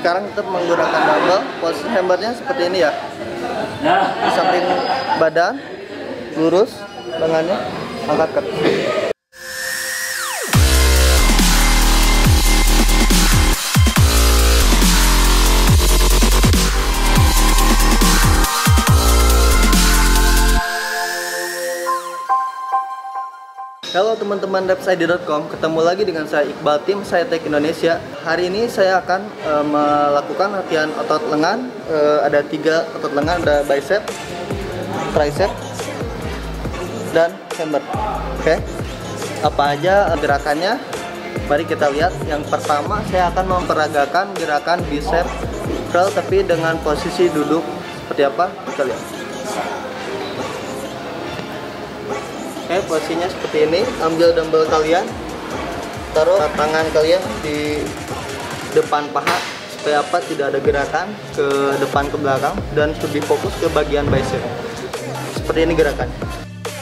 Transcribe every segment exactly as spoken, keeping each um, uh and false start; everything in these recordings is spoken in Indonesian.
Sekarang kita menggunakan dumbbell. Posisi hammernya seperti ini ya. Di samping badan, lurus, lengannya angkat ke atas. Halo teman-teman reps I D dot com, ketemu lagi dengan saya Iqbal, tim Cytec Indonesia. Hari ini saya akan e, melakukan latihan otot lengan. E, ada tiga otot lengan, ada bicep, tricep, dan hammer. Oke, apa aja gerakannya? Mari kita lihat. Yang pertama, saya akan memperagakan gerakan bicep curl, tapi dengan posisi duduk seperti apa? Kita lihat. Oke, posisinya seperti ini. Ambil dumbbell kalian, taruh tangan kalian di depan paha supaya apa? Tidak ada gerakan ke depan ke belakang dan lebih fokus ke bagian bicep. Seperti ini gerakannya.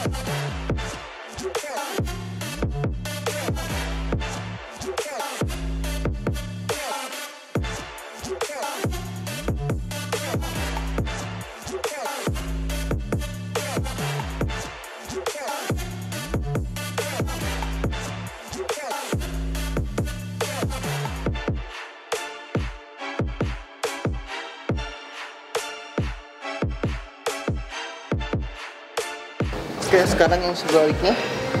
Oke, sekarang yang sebaliknya.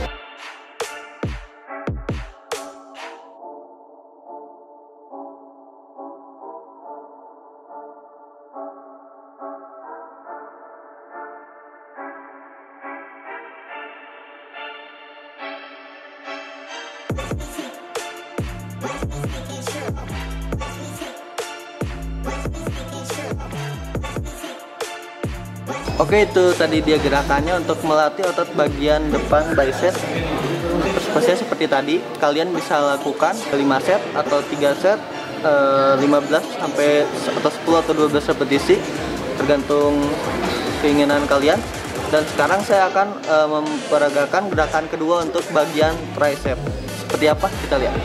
Oke, itu tadi dia gerakannya untuk melatih otot bagian depan bicep. Posisinya seperti tadi, kalian bisa lakukan lima set atau tiga set, lima belas sampai atau sepuluh atau dua belas repetisi tergantung keinginan kalian. Dan sekarang saya akan e, memperagakan gerakan kedua untuk bagian tricep. Seperti apa? Kita lihat.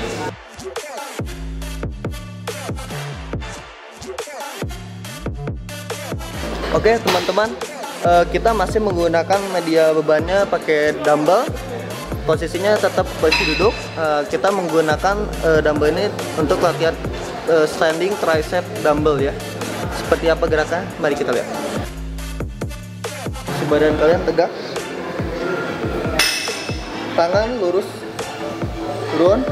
Oke, teman-teman, Uh, kita masih menggunakan media bebannya pakai dumbbell. Posisinya tetap posisi duduk. Uh, kita menggunakan uh, dumbbell ini untuk latihan uh, standing tricep dumbbell ya. Seperti apa gerakan? Mari kita lihat. Badan kalian tegak, tangan lurus, turun.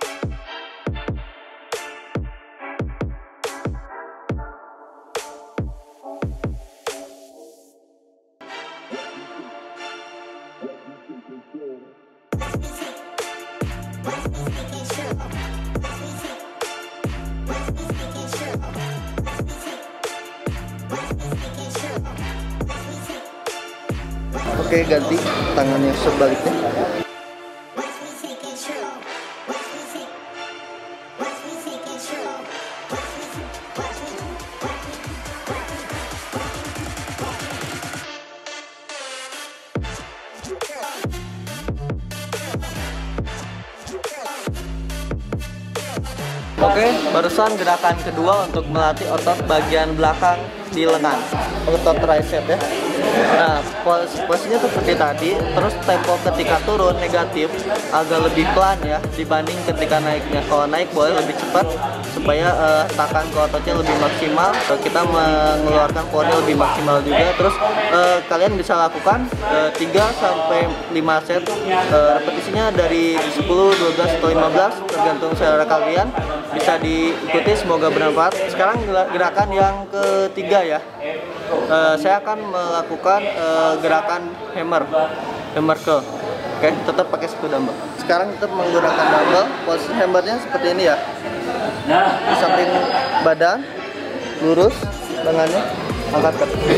Oke, ganti tangannya sebaliknya. Oke, barusan gerakan kedua untuk melatih otot bagian belakang di lengan, otot tricep ya. Nah, pos posisinya seperti tadi, terus tempo ketika turun negatif agak lebih pelan ya dibanding ketika naiknya. Kalau naik boleh lebih cepat supaya uh, tekan ke ototnya lebih maksimal, uh, kita mengeluarkan powernya lebih maksimal juga. Terus uh, kalian bisa lakukan uh, tiga sampai lima set, uh, repetisinya dari sepuluh, dua belas atau lima belas tergantung selera kalian. Bisa diikuti, semoga bermanfaat. Sekarang gerakan yang ketiga ya. Uh, saya akan melakukan uh, gerakan hammer, hammer curl. Oke, tetap pakai satu dumbbell. Sekarang kita menggunakan dumbbell. Posisi hammernya seperti ini ya. Di samping badan, lurus, lengannya angkat ke atas.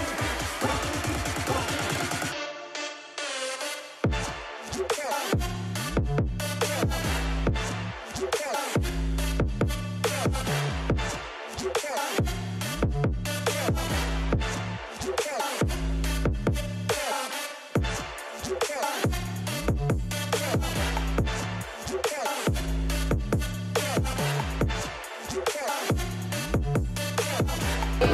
Control.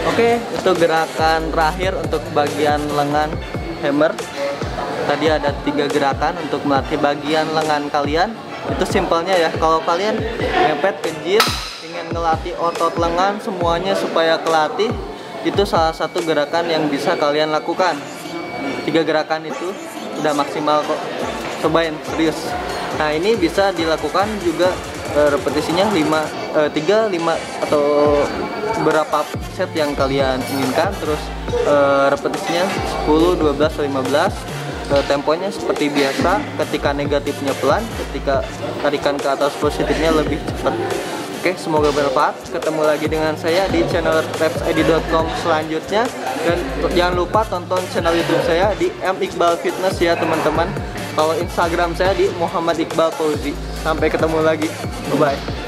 Oke, itu gerakan terakhir untuk bagian lengan hammer. Tadi ada tiga gerakan untuk melatih bagian lengan kalian. Itu simpelnya ya, kalau kalian mepet ke gym, ingin ngelatih otot lengan semuanya supaya kelatih, itu salah satu gerakan yang bisa kalian lakukan. Tiga gerakan itu udah maksimal kok, cobain serius. Nah ini bisa dilakukan juga e, repetisinya lima, e, tiga, lima atau berapa set yang kalian inginkan. Terus e, repetisinya sepuluh, dua belas, lima belas. E, temponya seperti biasa, ketika negatifnya pelan, ketika tarikan ke atas positifnya lebih cepat. Oke, semoga bermanfaat. Ketemu lagi dengan saya di channel reps I D dot com selanjutnya. Dan jangan lupa tonton channel YouTube saya di M Iqbal Fitness ya teman-teman. Kalau Instagram saya di Muhammad Iqbal Fauzi. Sampai ketemu lagi. Bye bye.